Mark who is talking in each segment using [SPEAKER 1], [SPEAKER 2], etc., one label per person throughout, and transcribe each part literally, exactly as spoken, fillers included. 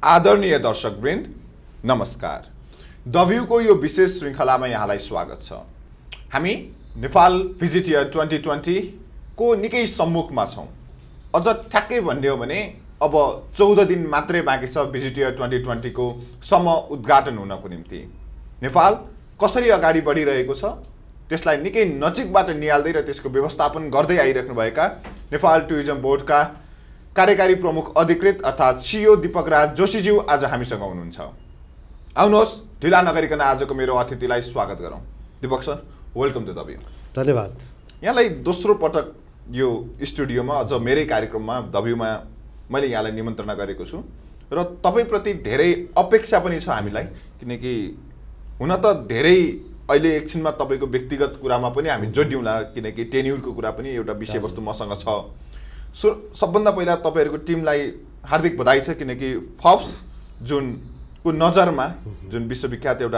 [SPEAKER 1] आदरणीय दर्शकवृन्द नमस्कार। द भ्यूको यो विशेष श्रृङ्खलामा यहाँलाई स्वागत छ। हामी Nepal visit year twenty twenty को निकै सम्मुखमा छौँ। अझ ठ्याक्कै भन्ने हो भने अब चौध दिन मात्रै बाँकी छ भिजिट इयर ट्वेन्टी ट्वेन्टी को सम्म उद्घाटन हुनको निम्ति। नेपाल कसरी अगाडि बढिरहेको छ त्यसलाई निकै नजिकबाट निहाल्दै र त्यसको व्यवस्थापन गर्दै आइराख्नुभएका नेपाल टुरिज्म बोर्डका कार्यकारी प्रमुख अधिकृत अर्थात् सिइओ दीपक राज जोशीज्यू आज हामीसँग हुनुहुन्छ। आउनुहोस् ढिला नगरिकन आजको मेरो अतिथिलाई स्वागत गरौँ। Deepak sir, welcome to the view.
[SPEAKER 2] धन्यवाद।
[SPEAKER 1] यहाँलाई दोस्रो पटक यो स्टुडियोमा अझ मेरै कार्यक्रममा द भ्यूमा मैले यहाँलाई निमन्त्रणा गरेको छु र तपाईँप्रति धेरै अपेक्षा पनि छ हामीलाई, किनकि हुन त धेरै अहिले एकछिनमा तपाईँको व्यक्तिगत कुरामा पनि हामी जोड्यौँला, किनकि टेन्युरको कुरा पनि एउटा विषयवस्तु मसँग छ। सो सबभन्दा पहिला तपाईँहरूको टिमलाई हार्दिक बधाई छ, किनकि फब्स जुन को नजरमा जुन विश्वविख्यात एउटा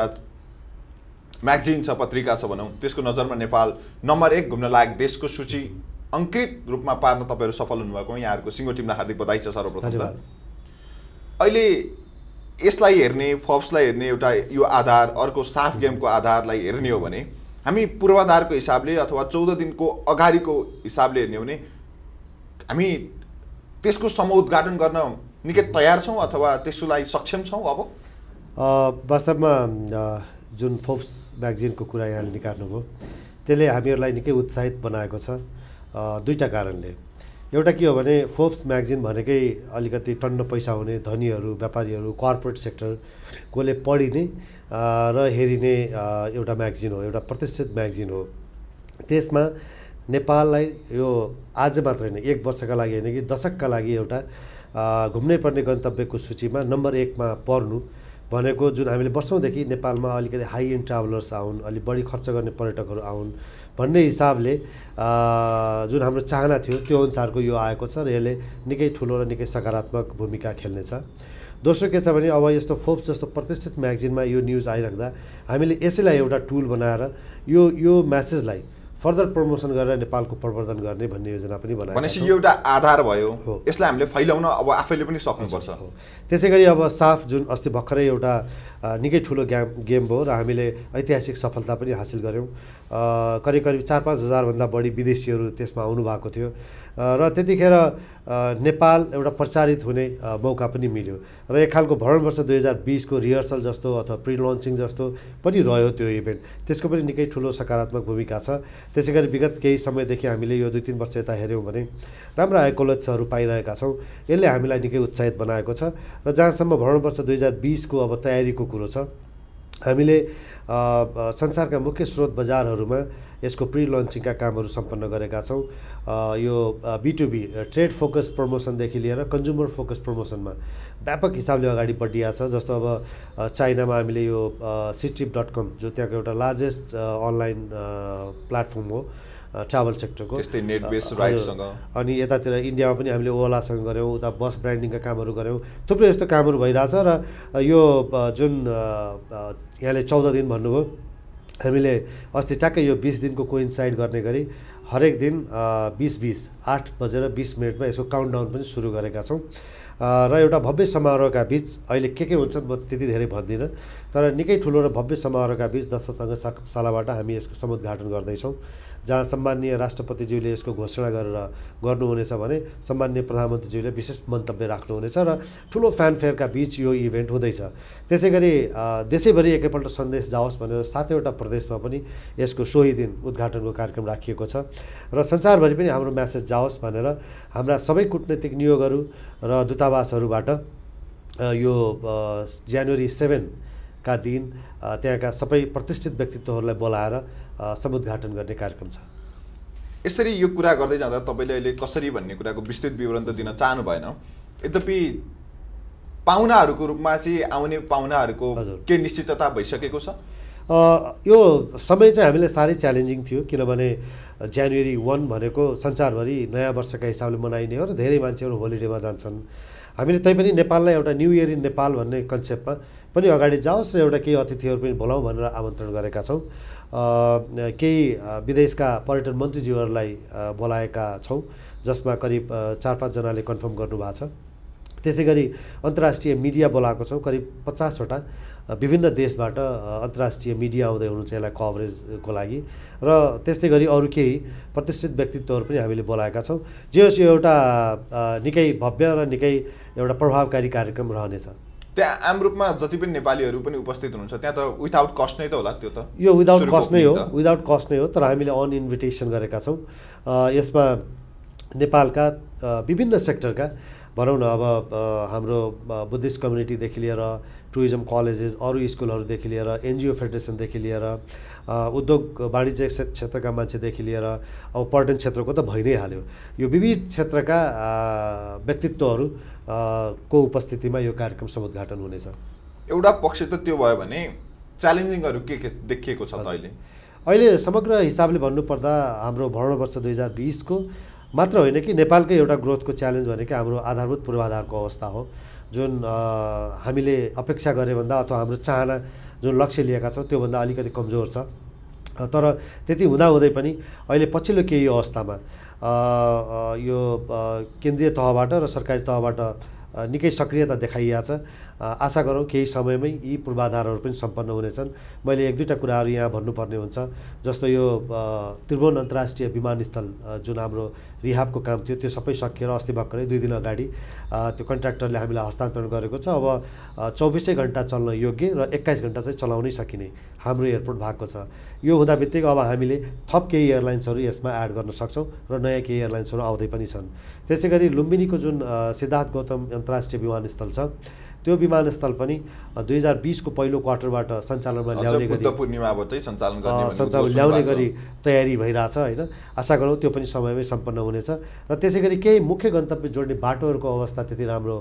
[SPEAKER 1] म्यागजिन छ, पत्रिका छ भनौँ, त्यसको नजरमा नेपाल नम्बर एक घुम्न लायक देशको सूची अङ्कित रूपमा पार्न तपाईँहरू सफल हुनुभएको यहाँहरूको सिङ्गो टिमलाई हार्दिक बधाई छ। सर्वप्रथम त अहिले यसलाई हेर्ने, फब्सलाई हेर्ने एउटा यो आधार, अर्को साफ गेमको आधारलाई हेर्ने हो भने हामी पूर्वाधारको हिसाबले अथवा चौध दिनको अगाडिको हिसाबले हेर्ने हो भने हामी त्यसको समुद्घाटन गर्न निकै तयार छौँ अथवा त्यसको लागि सक्षम छौँ? अब
[SPEAKER 2] वास्तवमा जुन फोर्ब्स म्यागजिनको कुरा यहाँले निकाल्नुभयो त्यसले हामीहरूलाई निकै उत्साहित बनाएको छ दुईवटा कारणले। एउटा के हो भने फोर्ब्स म्यागजिन भनेकै अलिकति टन्न पैसा हुने धनीहरू, व्यापारीहरू, कर्पोरेट सेक्टरकोले पढिने र हेरिने एउटा म्यागजिन हो, एउटा प्रतिष्ठित म्यागजिन हो। त्यसमा नेपाललाई यो आज मात्र होइन, एक वर्षका लागि होइन कि दशकका लागि एउटा घुम्नै पर्ने गन्तव्यको सूचीमा नम्बर एकमा पर्नु भनेको, जुन हामीले वर्षौँदेखि नेपालमा अलिकति हाई एन्ड ट्राभलर्स आउन्, अलिक बढी खर्च गर्ने पर्यटकहरू आउन् भन्ने हिसाबले जुन हाम्रो चाहना थियो त्यो अनुसारको यो आएको छ र यसले निकै ठुलो र निकै सकारात्मक भूमिका खेल्नेछ। दोस्रो के छ भने अब यस्तो फोर्ब्स जस्तो प्रतिष्ठित म्यागजिनमा यो न्युज आइराख्दा हामीले यसैलाई एउटा टुल बनाएर यो यो म्यासेजलाई फर्दर प्रमोसन गरेर नेपालको प्रवर्धन गर्ने भन्ने योजना पनि बनाएको छ।
[SPEAKER 1] भनेपछि यो एउटा आधार भयो, यसलाई हामीले फैलाउन अब आफैले पनि सक्नुपर्छ।
[SPEAKER 2] त्यसै गरी अब साफ जुन अस्ति भर्खरै एउटा निकै ठुलो गेम गेम भयो र हामीले ऐतिहासिक सफलता पनि हासिल गऱ्यौँ। करिब करिब चार पाँच हजारभन्दा बढी विदेशीहरू त्यसमा आउनुभएको थियो र त्यतिखेर नेपाल एउटा प्रचारित हुने मौका पनि मिल्यो र एक खालको भरण वर्ष दुई हजार बिसको रिहर्सल जस्तो अथवा प्रि लन्चिङ जस्तो पनि रह्यो त्यो इभेन्ट। त्यसको पनि निकै ठुलो सकारात्मक भूमिका छ। त्यसै गरी विगत केही समयदेखि हामीले यो दुई तिन वर्ष यता हेऱ्यौँ भने राम्रा एक्कोलेट्सहरू पाइरहेका छौँ। यसले हामीलाई निकै उत्साहित बनाएको छ र जहाँसम्म भरण वर्ष दुई हजार बिसको अब तयारीको कुरो छ, हामीले संसारका मुख्य स्रोत बजारहरूमा यसको प्रि लन्चिङका कामहरू सम्पन्न गरेका छौँ। यो B to B trade focus प्रमोसनदेखि लिएर कन्ज्युमर फोकस प्रमोसनमा व्यापक हिसाबले अगाडि बढिया छ। जस्तो अब चाइनामा हामीले यो सिट्रिप डट कम जो त्यहाँको एउटा लार्जेस्ट अनलाइन प्लेटफर्म हो ट्राभल सेक्टरको,
[SPEAKER 1] त्यस्तै नेट बेस राइटसँग, अनि
[SPEAKER 2] यतातिर इन्डियामा पनि हामीले ओलासँग गऱ्यौँ, उता बस ब्रान्डिङका कामहरू गऱ्यौँ। थुप्रै यस्तो कामहरू भइरहेछ र यो जुन यहाँले चौध दिन भन्नुभयो, हामीले अस्ति ट्याक्कै यो बिस दिनको कोइन्साइड गर्ने गरी हरेक दिन बिस बिस आठ बजेर बिस मिनटमा यसको काउन्टडाउन पनि सुरु गरेका छौँ र एउटा भव्य समारोहका बिच अहिले के के हुन्छन् म त्यति धेरै भन्दिनँ, तर निकै ठुलो र भव्य समारोहका बिच दशरथसँग सालाबाट हामी यसको समुद्घाटन गर्दैछौँ, जहाँ सम्माननीय राष्ट्रपतिज्यूले यसको घोषणा गरेर गर्नुहुनेछ भने सम्माननीय प्रधानमन्त्रीज्यूले विशेष मन्तव्य राख्नुहुनेछ र ठुलो फ्यानफेयरका बिच यो इभेन्ट हुँदैछ। त्यसै गरी देशैभरि एकैपल्ट सन्देश जाओस् भनेर सातैवटा प्रदेशमा पनि यसको सोही दिन उद्घाटनको कार्यक्रम राखिएको छ र संसारभरि पनि हाम्रो म्यासेज जाओस् भनेर हाम्रा सबै कूटनैतिक नियोगहरू र दूतावासहरूबाट यो जनवरी सेभेनका दिन त्यहाँका सबै प्रतिष्ठित व्यक्तित्वहरूलाई बोलाएर समुद्घाटन गर्ने कार्यक्रम छ।
[SPEAKER 1] यसरी यो कुरा गर्दै जाँदा तपाईँले अहिले कसरी भन्ने कुराको विस्तृत विवरण त दिन चाहनु भएन, यद्यपि पाहुनाहरूको रूपमा चाहिँ आउने पाहुनाहरूको के निश्चितता भइसकेको छ?
[SPEAKER 2] यो समय चाहिँ हामीले साह्रै च्यालेन्जिङ थियो, किनभने जनवरी वान भनेको संसारभरि नयाँ वर्षका हिसाबले मनाइने हो र धेरै मान्छेहरू होलिडेमा जान्छन्। हामीले तैपनि नेपाललाई एउटा न्यू इयर इन नेपाल भन्ने कन्सेप्टमा पनि अगाडि जाओस् र एउटा केही अतिथिहरू पनि बोलाउँ भनेर आमन्त्रण गरेका छौँ। केही विदेशका पर्यटन मन्त्रीज्यूहरूलाई बोलाएका छौँ, जसमा करिब चार पाँचजनाले कन्फर्म गर्नुभएको छ। त्यसै गरी अन्तर्राष्ट्रिय मिडिया बोलाएको छौँ, करिब पचासवटा विभिन्न देशबाट अन्तर्राष्ट्रिय मिडिया आउँदै हुनुहुन्छ यसलाई कभरेजको लागि। र त्यस्तै गरी अरू केही प्रतिष्ठित व्यक्तित्वहरू पनि हामीले बोलाएका छौँ। जे होस् यो एउटा निकै भव्य र निकै एउटा प्रभावकारी कार्यक्रम रहनेछ।
[SPEAKER 1] त्यहाँ आम रूपमा जति पनि नेपालीहरू पनि उपस्थित हुनुहुन्छ त्यहाँ त विदाउट कस्ट नै त होला? त्यो त
[SPEAKER 2] यो विदाउट कस्ट नै हो, विदाउट कस्ट नै हो, तर हामीले अन इन्भिटेसन गरेका छौँ। यसमा नेपालका विभिन्न सेक्टरका भनौँ न, अब हाम्रो बुद्धिस्ट कम्युनिटीदेखि लिएर टुरिज्म कलेजेस, अरू स्कुलहरूदेखि लिएर एनजिओ फेडरेसनदेखि लिएर उद्योग वाणिज्य क्षेत्रका मान्छेदेखि लिएर अब पर्यटन क्षेत्रको त भइ नै हाल्यो, यो विविध क्षेत्रका व्यक्तित्वहरू को उपस्थितिमा यो कार्यक्रम समुद्घाटन हुनेछ।
[SPEAKER 1] एउटा पक्ष त त्यो भयो भने च्यालेन्जिङहरू के के देखिएको छ त अहिले?
[SPEAKER 2] अहिले समग्र हिसाबले भन्नुपर्दा हाम्रो भरण वर्ष दुई हजार बिसको मात्र होइन कि नेपालकै एउटा ग्रोथको च्यालेन्ज भनेको हाम्रो आधारभूत पूर्वाधारको अवस्था हो, जुन हामीले अपेक्षा गरे भन्दा अथवा हाम्रो चाहना जुन लक्ष्य लिएका छौँ त्योभन्दा अलिकति कमजोर छ। तर त्यति हुँदाहुँदै पनि अहिले पछिल्लो केही अवस्थामा यो केन्द्रीय तहबाट र सरकारी तहबाट निकै सक्रियता देखाइएको छ। आशा गरौँ केही समयमै यी पूर्वाधारहरू पनि सम्पन्न हुनेछन्। मैले एक दुईवटा कुराहरू यहाँ भन्नुपर्ने हुन्छ, जस्तो यो त्रिभुवन अन्तर्राष्ट्रिय विमानस्थल जुन हाम्रो रिहाबको काम थियो त्यो सबै सकिएर अस्ति भर्खरै दुई दिन अगाडि त्यो कन्ट्र्याक्टरले हामीलाई हस्तान्तरण गरेको छ। अब चौबिसै घन्टा चल्न योग्य र एक्काइस घन्टा चाहिँ चलाउनै सकिने हाम्रो एयरपोर्ट भएको छ। यो हुँदा बित्तिकै अब हामीले थप केही एयरलाइन्सहरू यसमा एड गर्न सक्छौँ र नयाँ केही एयरलाइन्सहरू आउँदै पनि छन्। त्यसै गरी लुम्बिनीको जुन सिद्धार्थ गौतम अन्तर्राष्ट्रिय विमानस्थल छ त्यो विमानस्थल पनि दुई हजार बिसको पहिलो क्वार्टरबाट सञ्चालनमा ल्याउने गरी सञ्चालन ल्याउने गरी तयारी भइरहेछ होइन। आशा गरौँ त्यो पनि समयमै सम्पन्न हुनेछ। र त्यसै गरी केही मुख्य गन्तव्य जोड्ने बाटोहरूको अवस्था त्यति राम्रो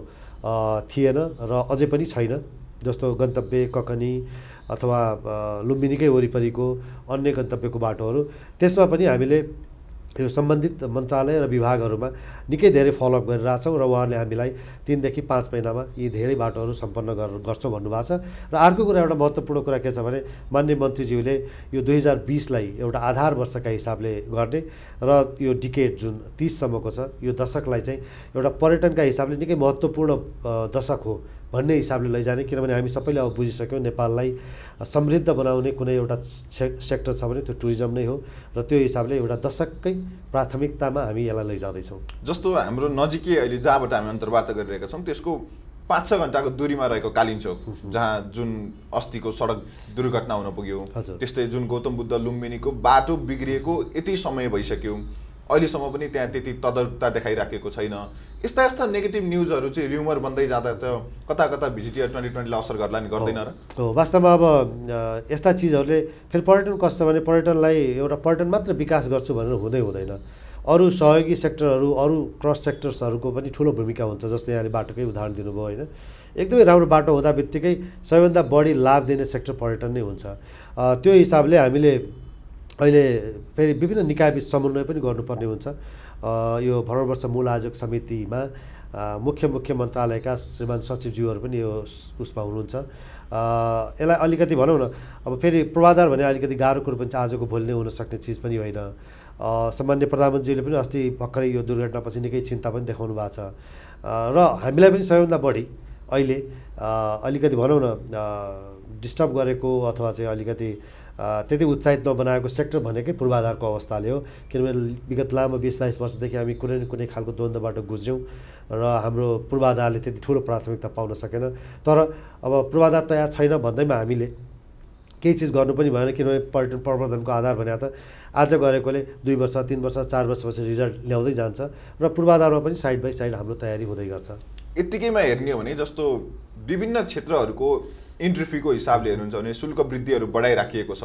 [SPEAKER 2] थिएन र अझै पनि छैन, जस्तो गन्तव्य ककनी अथवा लुम्बिनीकै वरिपरिको अन्य गन्तव्यको बाटोहरू, त्यसमा पनि हामीले यो सम्बन्धित मन्त्रालय र विभागहरूमा निकै धेरै फलोअप गरिरहेछौँ र उहाँहरूले हामीलाई तिनदेखि पाँच महिनामा यी धेरै बाटोहरू सम्पन्न गर्छौँ भन्नुभएको छ। र अर्को कुरा, एउटा महत्त्वपूर्ण कुरा के छ भने माननीय मन्त्रीज्यूले यो दुई हजार बिसलाई एउटा आधार वर्षका हिसाबले गर्ने र यो डिकेड जुन तिससम्मको छ यो दशकलाई चाहिँ एउटा पर्यटनका हिसाबले निकै महत्त्वपूर्ण दशक हो भन्ने हिसाबले लैजाने। किनभने हामी सबैले अब बुझिसक्यौँ नेपाललाई समृद्ध बनाउने कुनै एउटा सेक्टर छ भने त्यो टुरिज्म नै हो र त्यो हिसाबले एउटा दशककै प्राथमिकतामा हामी यसलाई लैजाँदैछौँ।
[SPEAKER 1] जस्तो हाम्रो नजिकै अहिले जहाँबाट हामी अन्तर्वार्ता गरिरहेका छौँ त्यसको पाँच छ घन्टाको दूरीमा रहेको कालिन्चोक, जहाँ जुन अस्तिको सडक दुर्घटना हुन पुग्यो, त्यस्तै जुन गौतम बुद्ध लुम्बिनीको बाटो बिग्रिएको यति समय भइसक्यो, अहिलेसम्म पनि त्यहाँ त्यति तदर्पता देखाइराखेको छैन। यस्ता यस्ता नेगेटिभ न्युजहरू चाहिँ र्युमर बन्दै जाँदा त कता कता भिजिटियर ट्वेन्टी ट्वेन्टीलाई असर गर्ला नि, गर्दैन र?
[SPEAKER 2] हो, वास्तवमा अब यस्ता चिजहरूले फेरि पर्यटन कस्तो भने पर्यटनलाई एउटा पर्यटन मात्र विकास गर्छु भनेर हुँदै हुँदैन। अरू सहयोगी सेक्टरहरू, अरू क्रस सेक्टर्सहरूको पनि ठुलो भूमिका हुन्छ। जस्तो यहाँले बाटोकै उदाहरण दिनुभयो होइन, एकदमै राम्रो बाटो हुँदा बित्तिकै सबैभन्दा बढी लाभ दिने सेक्टर पर्यटन नै हुन्छ। त्यो हिसाबले हामीले अहिले फेरि विभिन्न निकायबीच समन्वय पनि गर्नुपर्ने हुन्छ। यो भरण वर्ष मूल आयोजक समितिमा मुख्य मुख्य मन्त्रालयका श्रीमान सचिवज्यूहरू पनि यो उसमा हुनुहुन्छ। यसलाई अलिकति भनौँ न, अब फेरि पूर्वाधार भने अलिकति गाह्रो कुरो पनि आजको भोलि नै हुनसक्ने चिज पनि होइन। सामान्य प्रधानमन्त्रीले पनि अस्ति भर्खरै यो दुर्घटनापछि निकै चिन्ता पनि देखाउनु भएको छ र हामीलाई पनि सबैभन्दा बढी अहिले अलिकति भनौँ न डिस्टर्ब गरेको अथवा चाहिँ अलिकति त्यति उत्साहित नबनाएको सेक्टर भनेकै पूर्वाधारको अवस्थाले हो। किनभने विगत लामो बिस बाइस वर्षदेखि हामी कुनै न कुनै खालको द्वन्द्वबाट गुज्यौँ र हाम्रो पूर्वाधारले त्यति ठुलो प्राथमिकता पाउन सकेन। तर अब पूर्वाधार तयार छैन भन्दैमा हामीले केही चिज गर्नु पनि भएन, किनभने पर्यटन प्रवर्धनको आधार भने त आज गरेकोले दुई वर्ष तिन वर्ष चार वर्षपछि रिजल्ट ल्याउँदै जान्छ र पूर्वाधारमा पनि साइड बाई साइड हाम्रो तयारी हुँदै गर्छ।
[SPEAKER 1] यत्तिकैमा हेर्ने हो भने जस्तो विभिन्न क्षेत्रहरूको इन्ट्री फीको हिसाबले हेर्नुहुन्छ भने शुल्क वृद्धिहरू बढाइराखिएको छ।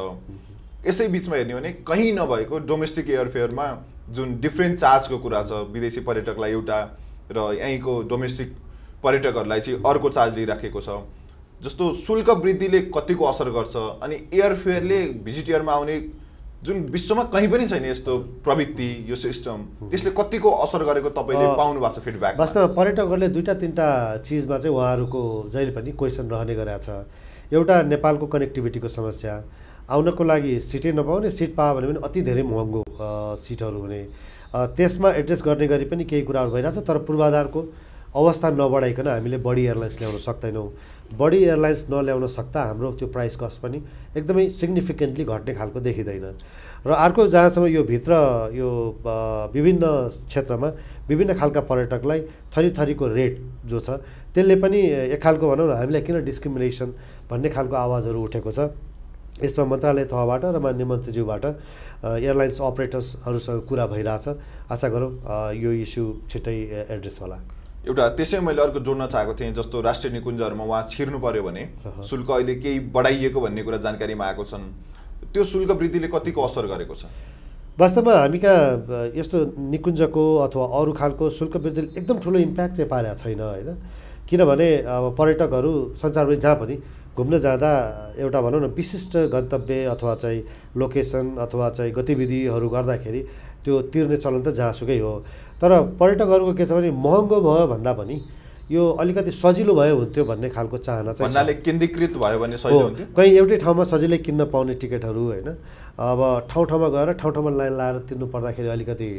[SPEAKER 1] यसै बिचमा हेर्ने हो भने कहीँ नभएको डोमेस्टिक एयरफेयरमा जुन डिफ्रेन्ट चार्जको कुरा छ, विदेशी पर्यटकलाई एउटा र यहीँको डोमेस्टिक पर्यटकहरूलाई चाहिँ अर्को चार्ज दिइराखेको छ। जस्तो शुल्क वृद्धिले कतिको असर गर्छ अनि एयरफेयरले भिजिटियरमा आउने जुन विश्वमा कहीँ पनि छैन यस्तो प्रवृत्ति, यो सिस्टम, त्यसले कतिको असर गरेको तपाईँले पाउनु भएको छ फिडब्याक?
[SPEAKER 2] वास्तवमा पर्यटकहरूले दुईवटा तिनवटा चिजमा चाहिँ उहाँहरूको जहिले पनि क्वेसन रहने गरेको छ। एउटा नेपालको कनेक्टिभिटीको समस्या, आउनको लागि सिटै नपाउने, सिट पायो भने पनि अति धेरै महँगो सिटहरू हुने, त्यसमा एड्रेस गर्ने गरी पनि केही कुराहरू भइरहेछ। तर पूर्वाधारको अवस्था नबढाइकन हामीले बढी एयरलाइन्स ल्याउन सक्दैनौँ। बढी एयरलाइन्स नल्याउन सक्दा हाम्रो त्यो प्राइस कस्ट पनि एकदमै सिग्निफिकेन्टली घट्ने खालको देखिँदैन। र अर्को जहाँसम्म यो भित्र यो विभिन्न क्षेत्रमा विभिन्न खालका पर्यटकलाई थरी थरीको रेट जो छ त्यसले पनि एक खालको भनौँ न हामीलाई किन डिस्क्रिमिनेसन भन्ने खालको आवाजहरू उठेको छ। यसमा मन्त्रालय तहबाट र मान्य मन्त्रीज्यूबाट एयरलाइन्स अपरेटर्सहरूसँग कुरा भइरहेछ। आशा गरौँ यो इस्यु छिट्टै एड्रेस होला।
[SPEAKER 1] एउटा त्यसै मैले अर्को जोड्न चाहेको थिएँ, जस्तो राष्ट्रिय निकुञ्जहरूमा उहाँ छिर्नु पर्यो भने शुल्क अहिले केही बढाइएको भन्ने कुरा जानकारीमा आएको छन्। त्यो शुल्क वृद्धिले कतिको असर गरेको छ?
[SPEAKER 2] वास्तवमा हामी कहाँ यस्तो निकुञ्जको अथवा अरू खालको शुल्क वृद्धिले एकदम ठुलो इम्प्याक्ट चाहिँ पारेको छैन होइन। किनभने अब पर्यटकहरू संसारभरि जहाँ पनि घुम्न जाँदा एउटा भनौँ न विशिष्ट गन्तव्य अथवा चाहिँ लोकेसन अथवा चाहिँ गतिविधिहरू गर्दाखेरि त्यो तिर्ने चलन त जहाँसुकै हो। तर पर्यटकहरूको के छ भने महँगो भयो भन्दा पनि यो अलिकति सजिलो भयो हुन्थ्यो भन्ने खालको चाहना चाहिँ
[SPEAKER 1] भन्नाले केन्द्रीकृत भयो भने सजिलो हुन्थ्यो।
[SPEAKER 2] कहीँ एउटै ठाउँमा सजिलै किन्न पाउने टिकटहरू होइन। अब ठाउँ ठाउँमा गएर ठाउँ ठाउँमा लाइन लाएर तिर्नु पर्दाखेरि अलिकति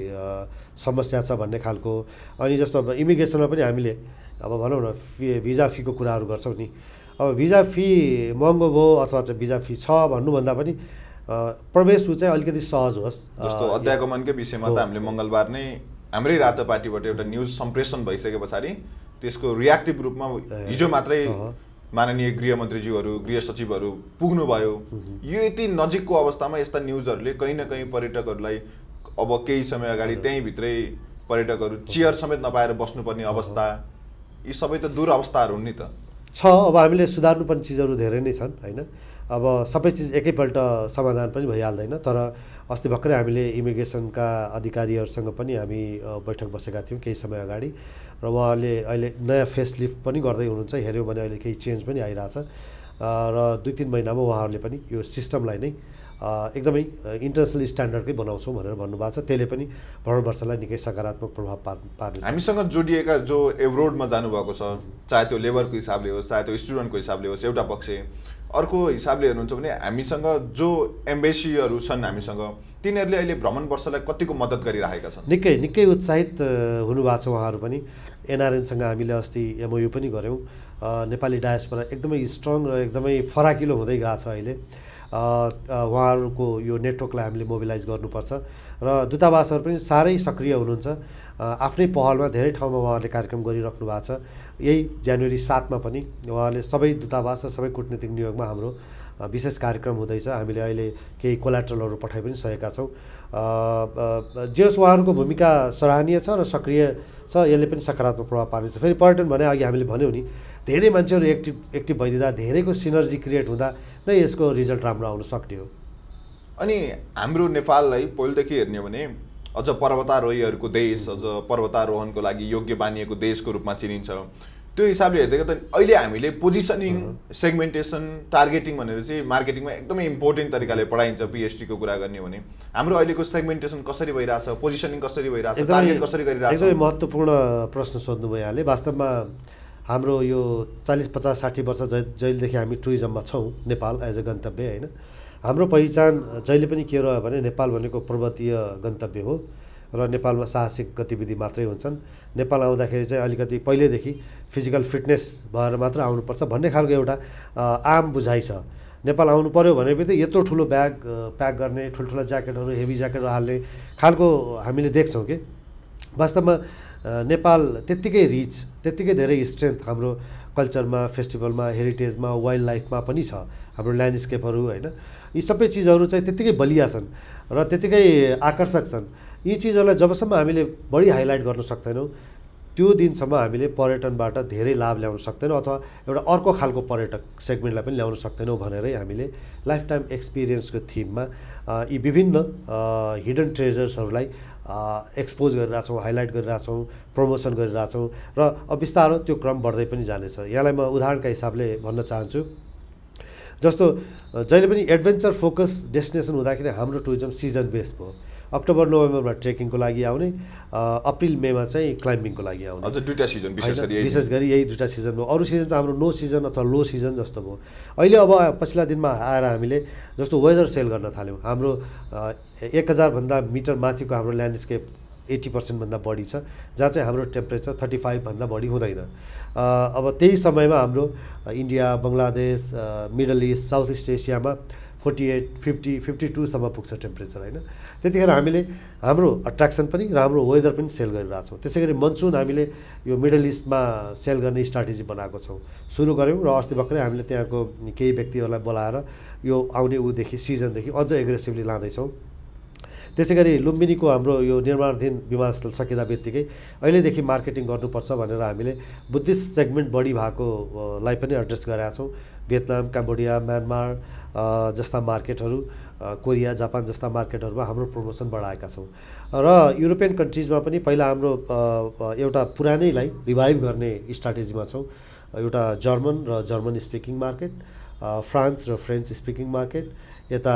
[SPEAKER 2] समस्या छ भन्ने खालको। अनि जस्तो अब इमिग्रेसनमा पनि हामीले अब भनौँ न फी भिजा फीको कुराहरू गर्छौँ नि। अब भिजा फी महँगो भयो अथवा चाहिँ भिजा फी छ भन्नुभन्दा पनि प्रवेश ऊ चाहिँ अलिकति सहज होस्।
[SPEAKER 1] जस्तो अध्यागमनकै विषयमा त हामीले मङ्गलबार नै हाम्रै रातो पार्टीबाट एउटा न्युज सम्प्रेषण भइसके पछाडि त्यसको रियाक्टिभ रूपमा हिजो मात्रै माननीय गृहमन्त्रीज्यूहरू गृह सचिवहरू पुग्नुभयो। यो यति नजिकको अवस्थामा यस्ता न्युजहरूले कहीँ न कहीँ पर्यटकहरूलाई अब केही समय अगाडि त्यहीँभित्रै पर्यटकहरू चेयर समेत नपाएर बस्नुपर्ने अवस्था, यी सबै त दुरअवस्थाहरू हुन् नि त।
[SPEAKER 2] छ अब हामीले सुधार्नुपर्ने चिजहरू धेरै नै छन् होइन। अब सबै चिज एकैपल्ट समाधान पनि भइहाल्दैन। तर अस्ति भर्खरै हामीले इमिग्रेसनका अधिकारीहरूसँग पनि हामी बैठक बसेका थियौँ केही समय अगाडि। र उहाँहरूले अहिले नयाँ फेसलिफ्ट पनि गर्दै हुनुहुन्छ। हेऱ्यौँ भने अहिले केही चेन्ज पनि आइरहेछ र दुई तिन महिनामा उहाँहरूले पनि यो सिस्टमलाई नै एकदमै इन्टरनेसनल स्ट्यान्डर्डकै बनाउँछौँ भनेर भन्नुभएको छ। त्यसले पनि भ्रमण वर्षलाई निकै सकारात्मक प्रभाव पार पार्नेछ।
[SPEAKER 1] हामीसँग जोडिएका जो एब्रोडमा जानुभएको छ, चाहे त्यो लेबरको हिसाबले होस् चाहे त्यो स्टुडेन्टको हिसाबले होस् एउटा पक्ष, अर्को हिसाबले हेर्नुहुन्छ भने हामीसँग जो एम्बेसीहरू छन् हामीसँग, तिनीहरूले अहिले भ्रमण वर्षलाई कतिको मद्दत गरिरहेका छन्? निकै
[SPEAKER 2] निकै उत्साहित हुनुभएको छ उहाँहरू पनि। एनआरएनसँग हामीले अस्ति एमओयू पनि गऱ्यौँ। नेपाली डायस्पोरा एकदमै स्ट्रङ र एकदमै फराकिलो हुँदै गएको छ अहिले। उहाँहरूको यो नेटवर्कलाई हामीले मोबिलाइज गर्नुपर्छ र दूतावासहरू पनि साह्रै सक्रिय हुनुहुन्छ। आफ्नै पहलमा धेरै ठाउँमा उहाँहरूले कार्यक्रम गरिराख्नु भएको छ। यही जनवरी सातमा पनि उहाँहरूले सबै दूतावास र सबै कूटनीतिक नियोगमा हाम्रो विशेष कार्यक्रम हुँदैछ। हामीले अहिले केही कोलाट्रलहरू पठाइ पनि सकेका छौँ। जेस उहाँहरूको भूमिका सराहनीय छ र सक्रिय छ, यसले पनि सकारात्मक प्रभाव पार्नेछ। फेरि पर्यटन भने अघि हामीले भन्यौँ नि, धेरै मान्छेहरू एक्टिभ एक्टिभ भइदिँदा धेरैको सिनर्जी क्रिएट हुँदा नै यसको रिजल्ट राम्रो आउन सक्ने हो।
[SPEAKER 1] अनि हाम्रो नेपाललाई पहिलेदेखि हेर्ने हो भने अझ पर्वतारोहीहरूको देश, अझ पर्वतारोहणको लागि योग्य मानिएको देशको रूपमा चिनिन्छ। त्यो हिसाबले हेर्दा त अहिले हामीले पोजिसनिङ, सेगमेन्टेसन, टार्गेटिङ भनेर चाहिँ मार्केटिङमा एकदमै इम्पोर्टेन्ट तरिकाले पढाइन्छ। पिएचडीको कुरा गर्ने हो भने हाम्रो अहिलेको सेगमेन्टेसन कसरी भइरहेछ, पोजिसनिङ कसरी भइरहेछ, टार्गेट कसरी गरिरहेछ?
[SPEAKER 2] एकदमै महत्त्वपूर्ण प्रश्न सोध्नुभयो यहाँले। वास्तवमा हाम्रो यो चालिस पचास साठी वर्ष जै जहिलेदेखि हामी टुरिज्ममा छौँ नेपाल एज अ गन्तव्य होइन, हाम्रो पहिचान जहिले पनि के रह्यो भने नेपाल भनेको पर्वतीय गन्तव्य हो र नेपालमा साहसिक गतिविधि मात्रै हुन्छन्। नेपाल आउँदाखेरि चाहिँ अलिकति पहिल्यैदेखि फिजिकल फिटनेस भएर मात्र आउनुपर्छ भन्ने खालको एउटा आम बुझाइ छ। नेपाल आउनु पऱ्यो भने पनि यत्रो ठुलो ब्याग प्याक गर्ने, ठुल्ठुला ज्याकेटहरू, हेभी ज्याकेटहरू हाल्ने खालको हामीले देख्छौँ कि वास्तवमा नेपाल त्यत्तिकै रिच, त्यत्तिकै धेरै स्ट्रेन्थ हाम्रो कल्चरमा, फेस्टिभलमा, हेरिटेजमा, वाइल्ड लाइफमा पनि छ। हाम्रो ल्यान्डस्केपहरू होइन, यी सबै चिजहरू चाहिँ त्यत्तिकै बलिया छन् र त्यत्तिकै आकर्षक छन्। यी चिजहरूलाई जबसम्म हामीले बढी हाइलाइट गर्न सक्दैनौँ त्यो दिनसम्म हामीले पर्यटनबाट धेरै लाभ ल्याउन सक्दैनौँ अथवा एउटा अर्को खालको पर्यटक सेगमेन्टलाई पनि ल्याउन सक्दैनौँ भनेरै हामीले लाइफ टाइम एक्सपिरियन्सको थिममा यी विभिन्न हिडन ट्रेजर्सहरूलाई एक्सपोज गरिरहेछौँ, हाइलाइट गरिरहेछौँ, प्रमोसन गरिरहेछौँ र अब बिस्तारो त्यो क्रम बढ्दै पनि जानेछ। यहाँलाई म उदाहरणका हिसाबले भन्न चाहन्छु, जस्तो जहिले पनि एडभेन्चर फोकस डेस्टिनेसन हुँदाखेरि हाम्रो टुरिज्म सिजन बेस्ड भयो। अक्टोबर नोभेम्बरमा ट्रेकिङको लागि आउने, अप्रिल मेमा चाहिँ क्लाइम्बिङको लागि आउने।
[SPEAKER 1] अझ दुईवटा सिजन विशेष गरी
[SPEAKER 2] विशेष गरी यही दुईवटा सिजन भयो। अरू सिजन चाहिँ हाम्रो नो सिजन अथवा लो सिजन जस्तो भयो। अहिले अब पछिल्ला दिनमा आएर हामीले जस्तो वेदर सेल गर्न थाल्यौँ। हाम्रो एक हजारभन्दा मिटर माथिको हाम्रो ल्यान्डस्केप एट्टी पर्सेन्टभन्दा बढी छ, जहाँ चाहिँ हाम्रो टेम्परेचर थर्टी फाइभभन्दा बढी हुँदैन। अब त्यही समयमा हाम्रो India, Bangladesh, middle east, south east एसियामा फोर्टी एट फिफ्टी फिफ्टी टूसम्म पुग्छ टेम्परेचर होइन। त्यतिखेर हामीले हाम्रो अट्र्याक्सन पनि र हाम्रो वेदर पनि सेल गरिरहेछौँ। त्यसै गरी मनसुन हामीले यो मिडल इस्टमा सेल गर्ने स्ट्राटेजी बनाएको छौँ, सुरु गऱ्यौँ र अस्ति भर्खरै हामीले त्यहाँको केही व्यक्तिहरूलाई बोलाएर यो आउने ऊदेखि सिजनदेखि अझ एग्रेसिभली लाँदैछौँ। त्यसै गरी लुम्बिनीको हाम्रो यो निर्माणाधीन विमानस्थल सकिँदा बित्तिकै अहिलेदेखि मार्केटिङ गर्नुपर्छ भनेर हामीले बुद्धिस्ट सेगमेन्ट बढी भएकोलाई पनि एड्रेस गरेका छौँ। भियतनाम, कम्बोडिया, म्यानमार जस्ता मार्केटहरू, कोरिया, जापान जस्ता मार्केटहरूमा हाम्रो प्रमोसन बढाएका छौँ। र युरोपियन कन्ट्रिजमा पनि पहिला हाम्रो एउटा पुरानैलाई रिभाइभ गर्ने स्ट्राटेजीमा छौँ। एउटा जर्मन र जर्मन स्पिकिङ मार्केट, फ्रान्स र फ्रेन्च स्पिकिङ मार्केट, यता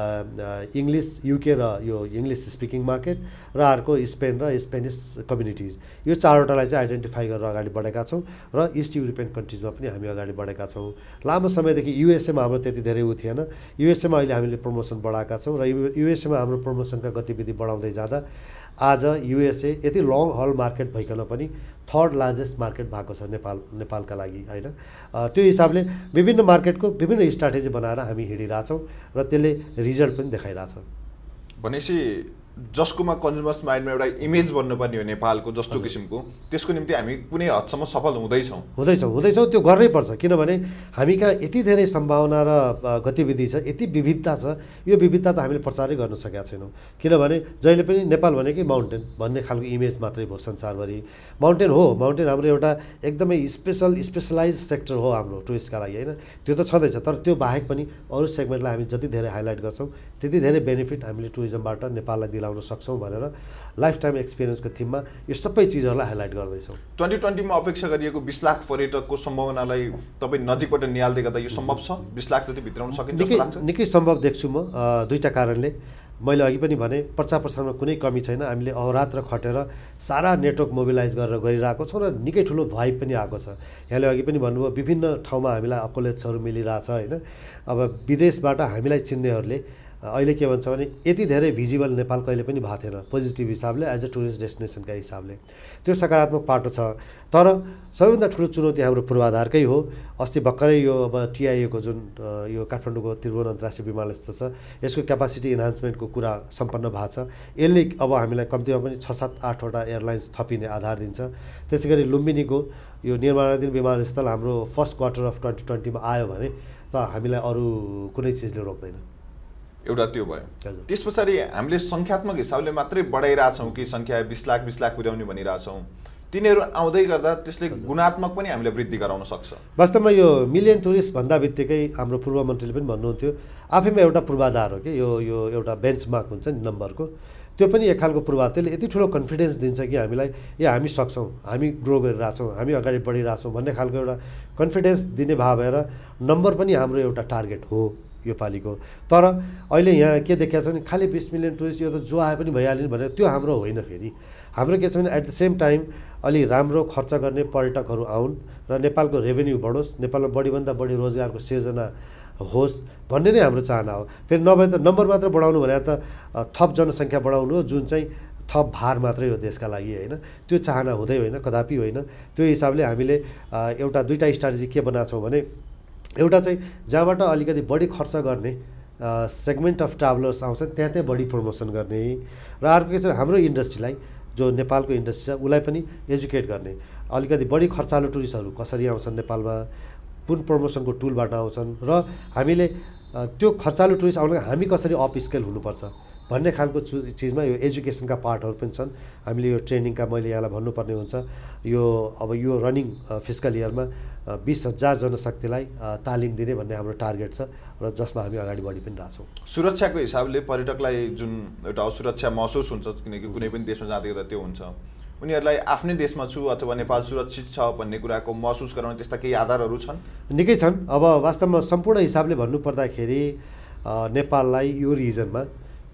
[SPEAKER 2] इङ्ग्लिस युके र यो इङ्ग्लिस स्पिकिङ मार्केट र अर्को स्पेन र स्पेनिस कम्युनिटिज, यो चारवटालाई चाहिँ आइडेन्टिफाई गरेर अगाडि बढेका छौँ र इस्ट युरोपियन कन्ट्रिजमा पनि हामी अगाडि बढेका छौँ। लामो समयदेखि युएसएमा हाम्रो त्यति धेरै उ थिएन, युएसएमा अहिले हामीले प्रमोसन बढाएका छौँ र युएसएमा हाम्रो प्रमोसनका गतिविधि बढाउँदै जाँदा आज युएसए यति लङ हल मार्केट भइकन पनि थर्ड लार्जेस्ट मार्केट भएको छ नेपाल नेपालका लागि होइन। त्यो हिसाबले विभिन्न मार्केटको विभिन्न स्ट्राटेजी बनाएर हामी हिँडिरहेछौँ र त्यसले रिजल्ट पनि देखाइरहेछ।
[SPEAKER 1] भनेपछि जसकोमा कन्ज्युमर्स माइन्डमा एउटा इमेज बन्नुपर्ने हो नेपालको जस्तो किसिमको, त्यसको निम्ति हामी कुनै हदसम्म सफल हुँदैछौँ
[SPEAKER 2] हुँदैछौँ हुँदैछौँ त्यो गर्नै पर्छ। किनभने हामी कहाँ यति धेरै सम्भावना र गतिविधि छ, यति विविधता छ, यो विविधता त हामीले प्रचारै गर्न सकेका छैनौँ। किनभने जहिले पनि नेपाल भनेकै माउन्टेन भन्ने खालको इमेज मात्रै भयो संसारभरि। माउन्टेन हो, माउन्टेन हाम्रो एउटा एकदमै स्पेसल स्पेसलाइज सेक्टर हो हाम्रो टुरिस्टका लागि होइन, त्यो त छँदैछ। तर त्यो बाहेक पनि अरू सेगमेन्टलाई हामी जति धेरै हाइलाइट गर्छौँ त्यति धेरै बेनिफिट हामीले टुरिज्मबाट नेपाललाई दिलाउन सक्छौँ भनेर लाइफ टाइम एक्सपिरियन्सको थिममा यो सबै चिजहरूलाई हाइलाइट गर्दैछौँ।
[SPEAKER 1] ट्वेन्टी ट्वेन्टीमा अपेक्षा गरिएको बिस लाख पर्यटकको सम्भावनालाई तपाईँ नजिकबाट निहाल्दै गर्दा यो सम्भव छ? बिस लाख जति भित्राउन सकिन्छ जस्तो लाग्छ?
[SPEAKER 2] निकै सम्भव देख्छु म, दुईवटा कारणले। मैले अघि पनि भने प्रचार प्रसारमा कुनै कमी छैन, हामीले अहोरात्र खटेर सारा नेटवर्क मोबिलाइज गरेर गरिरहेको छौँ र निकै ठुलो भाइब पनि आएको छ। यहाँले अघि पनि भन्नुभयो विभिन्न ठाउँमा हामीलाई अकोलेट्सहरू मिलिरहेछ होइन। अब विदेशबाट हामीलाई चिन्नेहरूले अहिले के भन्छ भने यति धेरै भिजिबल नेपाल कहिले पनि भएको थिएन पोजिटिभ हिसाबले, एज अ टुरिस्ट डेस्टिनेसनका हिसाबले। त्यो सकारात्मक पाटो छ। तर सबैभन्दा ठुलो चुनौती हाम्रो पूर्वाधारकै हो। अस्ति भर्खरै यो अब टिआइएको जुन यो काठमाडौँको त्रिभुवन अन्तर्राष्ट्रिय विमानस्थल छ, यसको क्यापासिटी इन्हान्समेन्टको कुरा सम्पन्न भएको छ। यसले अब हामीलाई कम्तीमा पनि छ सात आठवटा एयरलाइन्स थपिने आधार दिन्छ। त्यसै गरी लुम्बिनीको यो निर्माणाधीन विमानस्थल हाम्रो फर्स्ट क्वार्टर अफ ट्वेन्टी ट्वेन्टीमा आयो भने त हामीलाई अरू कुनै चिजले रोक्दैन।
[SPEAKER 1] एउटा त्यो भयो। त्यस पछाडि हामीले सङ्ख्यात्मक हिसाबले मात्रै बढाइरहेछौँ कि सङ्ख्या बिस लाख बिस लाख पुर्याउने भनिरहेछौँ, तिनीहरू आउँदै गर्दा त्यसले गुणात्मक पनि हामीले वृद्धि गराउन सक्छ।
[SPEAKER 2] वास्तवमा यो मिलियन टुरिस्ट भन्दा बित्तिकै हाम्रो पूर्व मन्त्रीले पनि भन्नुहुन्थ्यो आफैमा एउटा पूर्वाधार हो कि यो यो एउटा बेन्चमार्क हुन्छ नि नम्बरको, त्यो पनि एक खालको पूर्वाधार। त्यसले यति ठुलो कन्फिडेन्स दिन्छ कि हामीलाई ए हामी सक्छौँ, हामी ग्रो गरिरहेछौँ, हामी अगाडि बढिरहेछौँ भन्ने खालको एउटा कन्फिडेन्स दिने भाव भएर नम्बर पनि हाम्रो एउटा टार्गेट हो यो पालिको। तर अहिले यहाँ के देखिएको छ भने खालि बिस मिलियन टुरिस्ट यो त जो आए पनि भइहाल्यो भनेर त्यो हाम्रो होइन। फेरि हाम्रो के छ भने एट द सेम टाइम अलि राम्रो खर्च गर्ने पर्यटकहरू आउन् र नेपालको रेभेन्यू बढोस्, नेपालमा बढीभन्दा बढी रोजगारको सिर्जना होस् भन्ने नै हाम्रो चाहना हो। फेरि नभए त नम्बर मात्र बढाउनु भने त थप जनसङ्ख्या बढाउनु हो, जुन चाहिँ थप भार मात्रै हो देशका लागि होइन। त्यो चाहना हुँदै होइन, कदापि होइन। त्यो हिसाबले हामीले एउटा दुईवटा स्ट्राटेजी के बनाएको छौँ भने एउटा चाहिँ जहाँबाट अलिकति बढी खर्च गर्ने सेगमेन्ट अफ ट्राभलर्स आउँछन् त्यहाँ त्यहाँ बढी प्रमोसन गर्ने र अर्को के छ हाम्रो इन्डस्ट्रीलाई जो नेपालको इन्डस्ट्री छ उसलाई पनि एजुकेट गर्ने। अलिकति बढी खर्चालु टुरिस्टहरू कसरी आउँछन् नेपालमा, कुन प्रमोसनको टुलबाट आउँछन् र हामीले त्यो खर्चालु टुरिस्ट आउन हामी कसरी अप स्केल हुनुपर्छ भन्ने खालको चिजमा यो एजुकेसनका पार्टहरू पनि छन्। हामीले यो ट्रेनिङका मैले यहाँलाई भन्नुपर्ने हुन्छ यो अब यो रनिङ फिस्कल इयरमा बिस हजार जनशक्तिलाई तालिम दिने भन्ने हाम्रो टार्गेट छ र जसमा हामी अगाडि बढी पनि रहेछौँ।
[SPEAKER 1] सुरक्षाको हिसाबले पर्यटकलाई जुन एउटा असुरक्षा महसुस हुन्छ, किनकि कुनै पनि देशमा जाँदै गर्दा त्यो हुन्छ, उनीहरूलाई आफ्नै देशमा छु अथवा नेपाल सुरक्षित छ भन्ने कुराको महसुस गराउने त्यस्ता केही आधारहरू छन्?
[SPEAKER 2] निकै छन्। अब वास्तवमा सम्पूर्ण हिसाबले भन्नुपर्दाखेरि नेपाललाई यो रिजनमा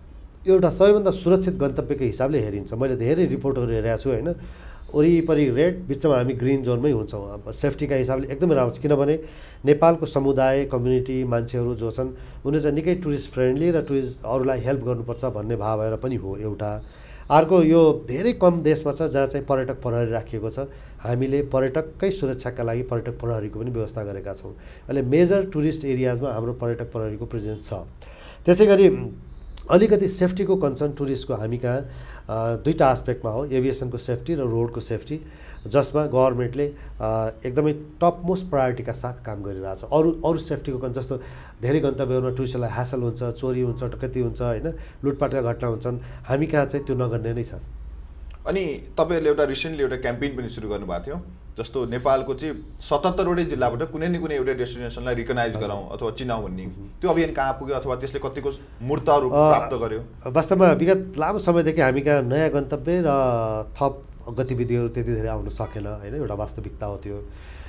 [SPEAKER 2] एउटा सबैभन्दा सुरक्षित गन्तव्यको हिसाबले हेरिन्छ। मैले धेरै रिपोर्टहरू हेरेको छु होइन, वरिपरि रेड, बिचमा हामी ग्रिन जोनमै हुन्छौँ। अब सेफ्टीका हिसाबले एकदमै राम्रो छ, किनभने नेपालको समुदाय कम्युनिटी मान्छेहरू जो छन् उनीहरू चाहिँ निकै टुरिस्ट फ्रेन्डली र टुरिस्ट अरूलाई हेल्प गर्नुपर्छ भन्ने भाव भएर पनि हो एउटा। अर्को यो धेरै कम देशमा छ जहाँ चाहिँ पर्यटक प्रहरी राखिएको छ। हामीले पर्यटककै सुरक्षाका लागि पर्यटक प्रहरीको पनि व्यवस्था गरेका छौँ। अहिले मेजर टुरिस्ट एरियाजमा हाम्रो पर्यटक प्रहरीको प्रेजेन्स छ। त्यसै गरी अलिकति सेफ्टीको कन्सर्न टुरिस्टको हामी कहाँ दुईवटा आस्पेक्टमा हो, एभिएसनको सेफ्टी र रोडको सेफ्टी, जसमा गभर्मेन्टले एकदमै टप मोस्ट प्रायोरिटीका साथ काम गरिरहेछ। अरू अरू सेफ्टीको कन्सर्न जस्तो धेरै गन्तव्यहरूमा टुरिस्टलाई ह्यासल हुन्छ, चोरी हुन्छ, डकैती हुन्छ, होइन, लुटपाटका घटना हुन्छन्। हामी कहाँ चाहिँ त्यो नगर्ने नै छ।
[SPEAKER 1] अनि तपाईँहरूले एउटा रिसेन्टली एउटा क्याम्पेन पनि सुरु गर्नुभएको थियो, जस्तो नेपालको चाहिँ सतहत्तरवटै जिल्लाबाट कुनै न कुनै एउटा डेस्टिनेसनलाई रिकगनाइज गराउँ अथवा चिनाउँ भन्ने त्यो अभियान कहाँ पुग्यो अथवा त्यसले कतिको मूर्त रूप प्राप्त गर्यो?
[SPEAKER 2] वास्तवमा विगत लामो समयदेखि हामी कहाँ नयाँ गन्तव्य र थप गतिविधिहरू त्यति धेरै आउन सकेन, होइन, एउटा वास्तविकता हो त्यो।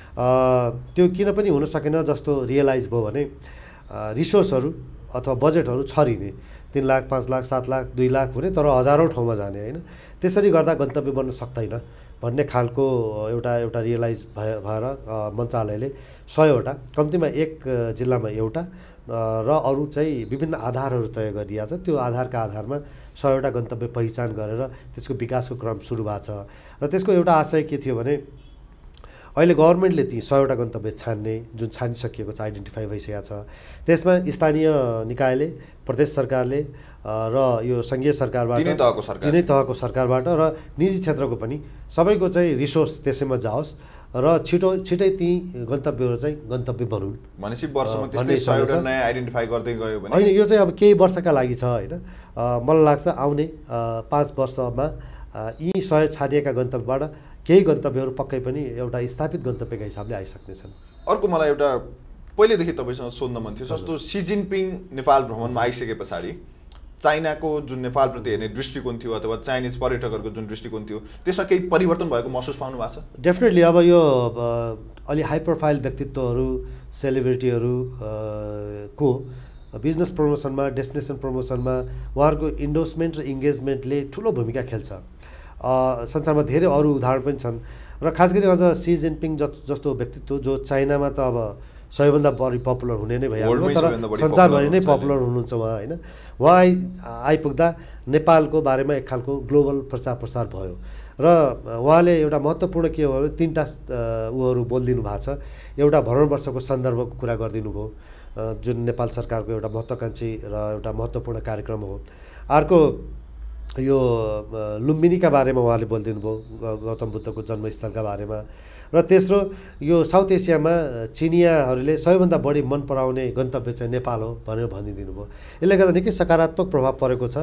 [SPEAKER 2] त्यो किन पनि हुन सकेन जस्तो रियलाइज भयो भने रिसोर्सहरू अथवा बजेटहरू छरिने, तिन लाख पाँच लाख सात लाख दुई लाख हुने तर हजारौँ ठाउँमा जाने, होइन, त्यसरी गर्दा गन्तव्य बन्न सक्दैन भन्ने खालको एउटा एउटा रियलाइज भए भएर मन्त्रालयले सयवटा, कम्तीमा एक जिल्लामा एउटा र अरू चाहिँ विभिन्न आधारहरू तय गरिएको छ। त्यो आधारका आधारमा सयवटा गन्तव्य पहिचान गरेर त्यसको विकासको क्रम सुरु भएको छ। र त्यसको एउटा आशय के थियो भने अहिले गभर्मेन्टले ती सयवटा गन्तव्य छान्ने, जुन छानिसकिएको छ, आइडेन्टिफाई भइसकेको छ, त्यसमा स्थानीय निकायले, प्रदेश सरकारले र यो सङ्घीय सरकारबाट,
[SPEAKER 1] तिनै तहको सरकार
[SPEAKER 2] तिनै तहको सरकारबाट र निजी क्षेत्रको पनि सबैको चाहिँ रिसोर्स त्यसैमा जाओस् र छिटो छिटै ती गन्तव्यहरू चाहिँ गन्तव्य बनुन्।
[SPEAKER 1] भनेपछि वर्षमा त्यस्तै सयवटा नयाँ आइडेन्टिफाई गर्दै गयो भने
[SPEAKER 2] होइन, यो चाहिँ अब केही वर्षका लागि छ, होइन। मलाई लाग्छ आउने पाँच वर्षमा यी सय छानिएका गन्तव्यबाट केही गन्तव्यहरू पक्कै पनि एउटा स्थापित गन्तव्यका हिसाबले आइसक्नेछन्।
[SPEAKER 1] अर्को मलाई एउटा पहिलेदेखि तपाईँसँग सोध्न मन थियो, जस्तो सी जिनपिङ नेपाल भ्रमणमा आइसके पछाडि चाइनाको जुन नेपालप्रति हेर्ने दृष्टिकोण थियो अथवा चाइनिज पर्यटकहरूको जुन दृष्टिकोण थियो त्यसमा केही परिवर्तन भएको महसुस पाउनु भएको छ?
[SPEAKER 2] डेफिनेटली। अब यो अलि हाई प्रोफाइल व्यक्तित्वहरू, सेलिब्रिटीहरू को बिजनेस प्रमोसनमा, डेस्टिनेसन प्रमोसनमा उहाँहरूको इन्डोर्समेन्ट र इङ्गेजमेन्टले ठुलो भूमिका खेल्छ। संसारमा धेरै अरू उदाहरण पनि छन् र खास गरी अझ सी जिनपिङ जस्तो व्यक्तित्व जो चाइनामा त अब सबैभन्दा बढी पपुलर हुने नै भइहाल्यो, तर संसारभरि नै पपुलर हुनुहुन्छ उहाँ, होइन। उहाँ आइ आइपुग्दा नेपालको बारेमा एक खालको ग्लोबल प्रचार प्रसार भयो र उहाँले एउटा महत्त्वपूर्ण के हो भने तिनवटा उहरू बोलिदिनु भएको छ। एउटा भ्रमण वर्षको सन्दर्भको कुरा गरिदिनु भयो, जुन नेपाल सरकारको एउटा महत्त्वाकाङ्क्षी र एउटा महत्त्वपूर्ण कार्यक्रम हो। अर्को यो लुम्बिनीका बारेमा उहाँले बोलिदिनु भयो, गौतम बुद्धको जन्मस्थलका बारेमा। र तेस्रो, यो साउथ एसियामा चिनियाहरूले सबैभन्दा बढी मन पराउने गन्तव्य चाहिँ नेपाल हो भनेर भनिदिनु भयो। यसले गर्दा निकै सकारात्मक प्रभाव परेको छ।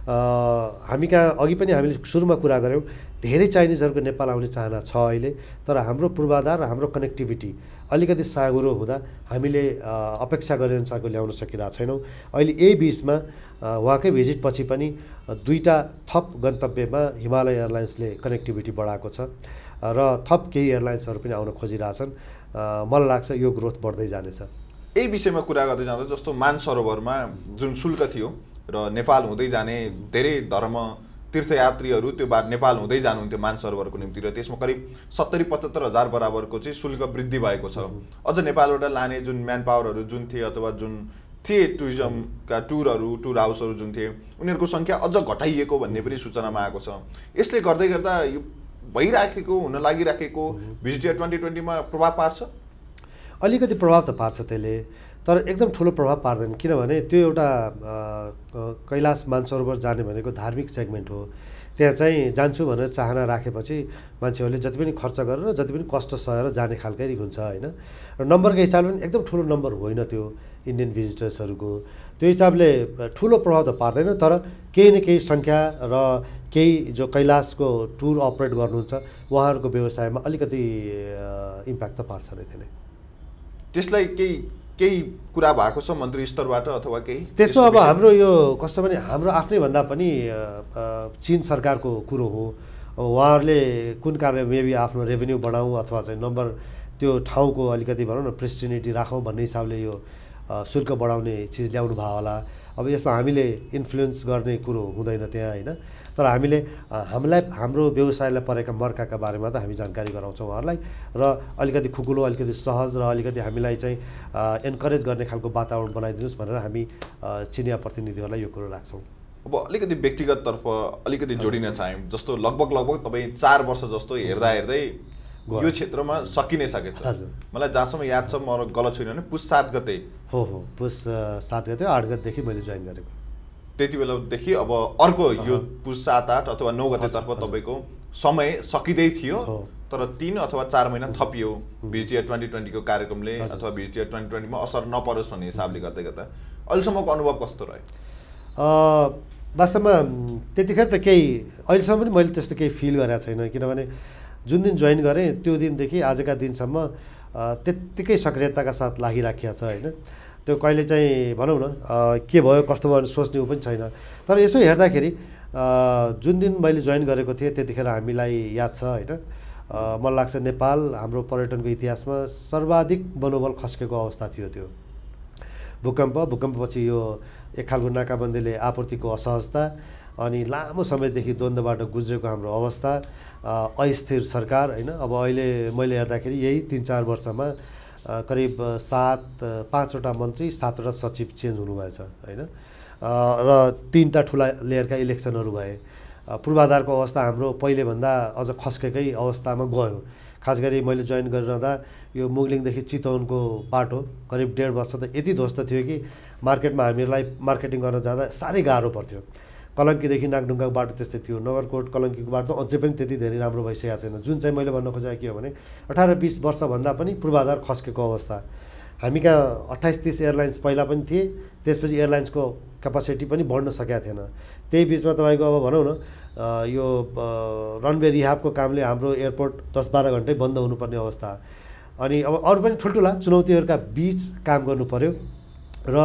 [SPEAKER 2] हामी कहाँ अघि पनि हामीले सुरुमा कुरा गऱ्यौँ, धेरै चाइनिजहरूको नेपाल आउने चाहना छ अहिले, तर हाम्रो पूर्वाधार र हाम्रो कनेक्टिभिटी अलिकति साँगुरो हुँदा हामीले अपेक्षा गरे अनुसारको ल्याउन सकिरहेको छैनौँ। अहिले यही बिचमा उहाँकै भिजिटपछि पनि दुईवटा थप गन्तव्यमा हिमालय एयरलाइन्सले कनेक्टिभिटी बढाएको छ र थप केही एयरलाइन्सहरू पनि आउन खोजिरहेछन्। मलाई लाग्छ यो ग्रोथ बढ्दै जानेछ।
[SPEAKER 1] यही विषयमा कुरा गर्दै जाँदा जस्तो मानसरोवरमा जुन शुल्क थियो र नेपाल हुँदै जाने धेरै धर्म तीर्थयात्रीहरू त्यो बाद नेपाल हुँदै जानुहुन्थ्यो मानसरोवरको निम्ति र त्यसमा करिब सत्तरी पचहत्तर हजार बराबरको चाहिँ शुल्क वृद्धि भएको छ। अझ नेपालबाट लाने जुन म्यान पावरहरू जुन थिए अथवा जुन थिए टुरिज्मका टुरहरू, टुर हाउसहरू जुन थिए, उनीहरूको सङ्ख्या अझ घटाइएको भन्ने पनि सूचनामा आएको छ। यसले गर्दै गर्दा यो भइराखेको, हुन लागिराखेको भिजिट इयर ट्वेन्टी ट्वेन्टीमा प्रभाव पार्छ?
[SPEAKER 2] अलिकति प्रभाव त पार्छ त्यसले, तर एकदम ठुलो प्रभाव पार्दैन। किनभने त्यो एउटा कैलाश मानसरोवर जाने भनेको धार्मिक सेगमेन्ट हो। त्यहाँ चाहिँ जान्छु भनेर चाहना राखेपछि मान्छेहरूले जति पनि खर्च गरेर जति पनि कष्ट सहेर जाने खालकै हुन्छ, होइन। र नम्बरको हिसाबले पनि एकदम ठुलो नम्बर होइन त्यो इन्डियन भिजिटर्सहरूको। त्यो हिसाबले ठुलो प्रभाव त पार्दैन, तर केही न केही सङ्ख्या र केही जो कैलाशको टुर अपरेट गर्नुहुन्छ उहाँहरूको व्यवसायमा अलिकति इम्प्याक्ट त पार्छ नै त्यसले।
[SPEAKER 1] त्यसलाई केही केही कुरा भएको छ मन्त्री स्तरबाट अथवा केही?
[SPEAKER 2] त्यसमा अब हाम्रो यो कस्तो भने हाम्रो आफ्नै भन्दा पनि चीन सरकारको कुरो हो। उहाँहरूले कुन कारणले मेबी आफ्नो रेभेन्यू बढाउँ अथवा चाहिँ नम्बर त्यो ठाउँको अलिकति भनौँ न प्रेस्टिनिटी राखौँ भन्ने हिसाबले यो शुल्क बढाउने चिज ल्याउनु भयो होला। अब यसमा हामीले इन्फ्लुएन्स गर्ने कुरो हुँदैन त्यहाँ, होइन। तर हामीले हामीलाई हाम्रो व्यवसायलाई परेका मर्काका बारेमा त हामी जानकारी गराउँछौँ उहाँहरूलाई र अलिकति खुकुलो, अलिकति सहज र अलिकति हामीलाई चाहिँ एन्करेज गर्ने खालको वातावरण बनाइदिनुहोस् भनेर हामी चिनिया प्रतिनिधिहरूलाई यो कुरो राख्छौँ।
[SPEAKER 1] अब अलिकति व्यक्तिगततर्फ अलिकति जोडिन चाह्यौँ जस्तो लगभग लगभग तपाईँ चार वर्ष जस्तो हेर्दा हेर्दै यो क्षेत्रमा सकिनै सकेछ। मलाई जहाँसम्म याद छ, म गलत छुइनँ भने पुस सात गते
[SPEAKER 2] हो हो पुस सात गते आठ गतेदेखि मैले जोइन गरेको।
[SPEAKER 1] त्यति बेलादेखि अब अर्को यो पुस सात आठ अथवा नौ गतेतर्फ तपाईँको समय सकिँदै थियो, तर तीन अथवा चार महिना थपियो भिजिटिआर ट्वेन्टी ट्वेन्टीको कार्यक्रमले अथवा भिजिटिआर ट्वेन्टी ट्वेन्टीमा असर नपरोस् भन्ने हिसाबले गर्दै गर्दा अहिलेसम्मको अनुभव कस्तो रह्यो?
[SPEAKER 2] वास्तवमा त्यतिखेर त केही अहिलेसम्म पनि मैले त्यस्तो केही फिल गरेको छैन, किनभने जुन दिन जोइन गरेँ त्यो दिनदेखि आजका दिनसम्म त्यत्तिकै सक्रियताका साथ लागिराखिएको छ होइन। त्यो कहिले चाहिँ भनौँ न के भयो कस्तो भयो भने सोच्ने ऊ पनि छैन। तर यसो हेर्दाखेरि जुन दिन मैले जोइन गरेको थिएँ त्यतिखेर हामीलाई याद छ होइन, मलाई लाग्छ नेपाल हाम्रो पर्यटनको इतिहासमा सर्वाधिक मनोबल खस्केको अवस्था थियो। त्यो भूकम्प भूकम्पपछि यो एक खालको नाकाबन्दीले आपूर्तिको असहजता अनि लामो समयदेखि द्वन्द्वबाट गुज्रेको हाम्रो अवस्था, अस्थिर सरकार होइन। अब अहिले मैले हेर्दाखेरि यही तिन चार वर्षमा करिब सात पाँचवटा मन्त्री सातवटा सचिव चेन्ज हुनुभएछ होइन, र तिनवटा ठुला लेयरका इलेक्सनहरू भए। पूर्वाधारको अवस्था हाम्रो पहिलेभन्दा अझ खस्केकै अवस्थामा गयो। खास गरी मैले जोइन गरिरहँदा यो मुगलिङदेखि चितवनको बाटो करिब डेढ वर्ष त यति ध्वस्त थियो कि मार्केटमा हामीलाई मार्केटिङ गर्न जाँदा साह्रै गाह्रो पर्थ्यो। कलङ्कीदेखि नागढुङ्गाको बाटो त्यस्तै थियो, नगरकोट कलङ्कीको बाटो अझै पनि त्यति धेरै राम्रो भइसकेको छैन। जुन चाहिँ मैले भन्न खोजेको के हो भने अठार बिस वर्षभन्दा पनि पूर्वाधार खस्केको अवस्था। हामी कहाँ अट्ठाइस तिस एयरलाइन्स पहिला पनि थिए, त्यसपछि एयरलाइन्सको क्यापासिटी पनि बढ्न सकेको थिएन। त्यही बिचमा तपाईँको अब भनौँ न यो रनवे रिहाबको कामले हाम्रो एयरपोर्ट दस बाह्र घन्टै बन्द हुनुपर्ने अवस्था। अनि अब अरू पनि ठुल्ठुला चुनौतीहरूका बिच काम गर्नु पर्यो र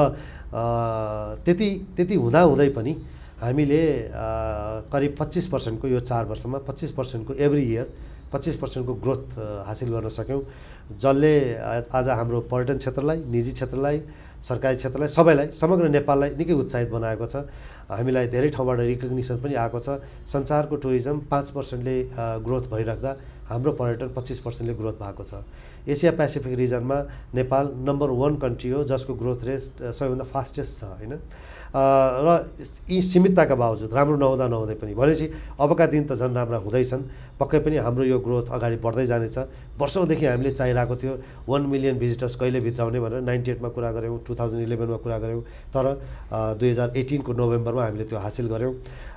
[SPEAKER 2] त्यति त्यति हुँदाहुँदै पनि हामीले करिब पच्चिस पर्सेन्टको यो चार वर्षमा पच्चिस पर्सेन्टको एभ्री इयर पच्चिस पर्सेन्टको ग्रोथ हासिल गर्न सक्यौँ, जसले आज हाम्रो पर्यटन क्षेत्रलाई, निजी क्षेत्रलाई, सरकारी क्षेत्रलाई, सबैलाई, समग्र नेपाललाई निकै उत्साहित बनाएको छ। हामीलाई धेरै ठाउँबाट रिकग्निसन पनि आएको छ। संसारको टुरिज्म पाँच पर्सेन्टले ग्रोथ भइराख्दा हाम्रो पर्यटन पच्चिस पर्सेन्टले ग्रोथ भएको छ। एसिया पेसिफिक रिजनमा नेपाल नम्बर वान कन्ट्री हो जसको ग्रोथ रेट सबैभन्दा फास्टेस्ट छ होइन। र यी सीमितताका बावजुद राम्रो नहुँदा नहुँदै पनि भनेपछि अबका दिन त झन् राम्रा हुँदैछन्, पक्कै पनि हाम्रो यो ग्रोथ अगाडि बढ्दै जानेछ। वर्षौँदेखि हामीले चाहिरहेको थियो वान मिलियन भिजिटर्स कहिले भित्राउने भनेर नाइन्टी एटमा कुरा गऱ्यौँ, टु थाउजन्ड इलेभेनमा कुरा गऱ्यौँ, तर दुई हजार एटिनको नोभेम्बरमा हामीले त्यो हासिल गऱ्यौँ।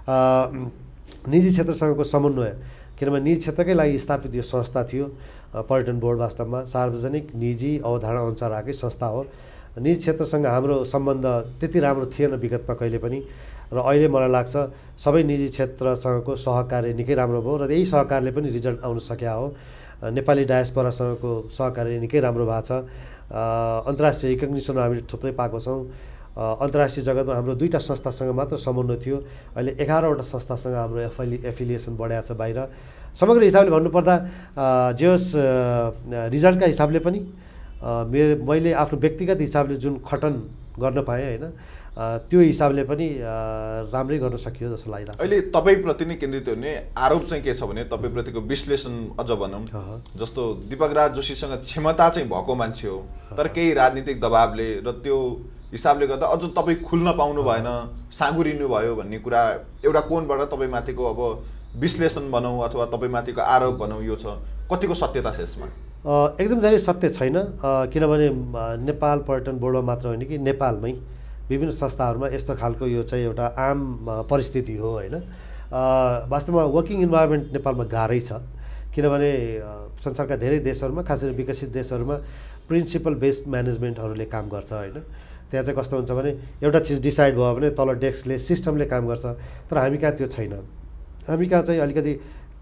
[SPEAKER 2] निजी क्षेत्रसँगको समन्वय, किनभने निजी क्षेत्रकै लागि स्थापित यो संस्था थियो पर्यटन बोर्ड, वास्तवमा सार्वजनिक निजी अवधारणा अनुसार आएकै संस्था हो। निजी क्षेत्रसँग हाम्रो सम्बन्ध त्यति राम्रो थिएन विगतमा कहिले पनि, र अहिले मलाई लाग्छ सबै निजी क्षेत्रसँगको सहकार्य निकै राम्रो भयो र यही सहकारले पनि रिजल्ट आउन सकेको हो। नेपाली डायस्पोरासँगको सहकार्य निकै राम्रो भएको छ। अन्तर्राष्ट्रिय रिकग्निसन हामीले थुप्रै पाएको छौँ। अन्तर्राष्ट्रिय जगतमा हाम्रो दुईवटा संस्थासँग मात्र समन्वय थियो, अहिले एघारवटा संस्थासँग हाम्रो एफिलि एफिलिएसन बढाएको छ बाहिर। समग्र हिसाबले भन्नुपर्दा जे होस् रिजल्टका हिसाबले पनि मेरो मैले आफ्नो व्यक्तिगत हिसाबले जुन खटन गर्न पाएँ होइन, त्यो हिसाबले पनि राम्रै गर्न सकियो जस्तो लागिरहेको छ।
[SPEAKER 1] अहिले तपाईँप्रति नै केन्द्रित हुने आरोप चाहिँ के छ भने तपाईँप्रतिको विश्लेषण अझ भनौँ, जस्तो दीपक राज जोशीसँग क्षमता चाहिँ भएको मान्छे हो, तर केही राजनीतिक दबावले र त्यो हिसाबले गर्दा अझ तपाईँ खुल्न पाउनु भएन, साँगुरिनु भयो भन्ने कुरा एउटा कोणबाट तपाईँमाथिको अब विश्लेषण भनौँ अथवा तपाईँमाथिको आरोप भनौँ यो छ, कतिको सत्यता छ यसमा?
[SPEAKER 2] एकदम धेरै सत्य छैन, किनभने नेपाल पर्यटन बोर्डमा मात्र होइन कि नेपालमै विभिन्न संस्थाहरूमा यस्तो खालको यो चाहिँ एउटा आम परिस्थिति हो होइन। वास्तवमा वर्किङ इन्भाइरोमेन्ट नेपालमा गाह्रै छ, किनभने संसारका धेरै देशहरूमा, खास गरी विकसित देशहरूमा प्रिन्सिपल बेस्ड म्यानेजमेन्टहरूले काम गर्छ होइन। त्यहाँ चाहिँ कस्तो हुन्छ भने एउटा चिज डिसाइड भयो भने तल डेस्कले सिस्टमले काम गर्छ, तर हामी कहाँ त्यो छैन। हामी कहाँ चाहिँ अलिकति